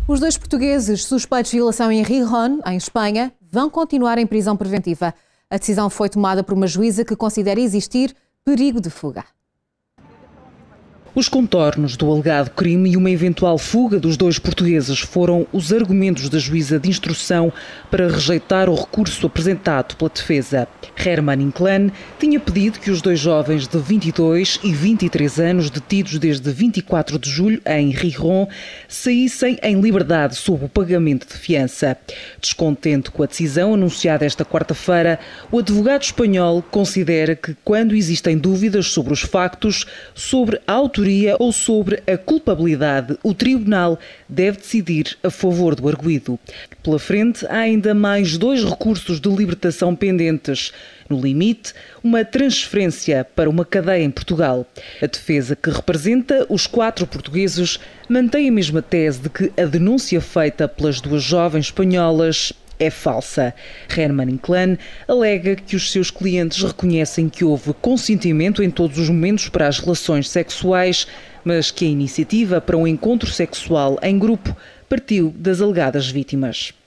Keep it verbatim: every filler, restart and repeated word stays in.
Os dois portugueses suspeitos de violação em Gijón, em Espanha, vão continuar em prisão preventiva. A decisão foi tomada por uma juíza que considera existir perigo de fuga. Os contornos do alegado crime e uma eventual fuga dos dois portugueses foram os argumentos da juíza de instrução para rejeitar o recurso apresentado pela defesa. Herman Inclán tinha pedido que os dois jovens de vinte e dois e vinte e três anos, detidos desde vinte e quatro de julho em Gijón, saíssem em liberdade sob o pagamento de fiança. Descontente com a decisão anunciada esta quarta-feira, o advogado espanhol considera que, quando existem dúvidas sobre os factos, sobre a autoria ou sobre a culpabilidade, o tribunal deve decidir a favor do arguido. Pela frente, há ainda mais dois recursos de libertação pendentes. No limite, uma transferência para uma cadeia em Portugal. A defesa, que representa os quatro portugueses, mantém a mesma tese de que a denúncia feita pelas duas jovens espanholas é falsa. Herman Inclán alega que os seus clientes reconhecem que houve consentimento em todos os momentos para as relações sexuais, mas que a iniciativa para um encontro sexual em grupo partiu das alegadas vítimas.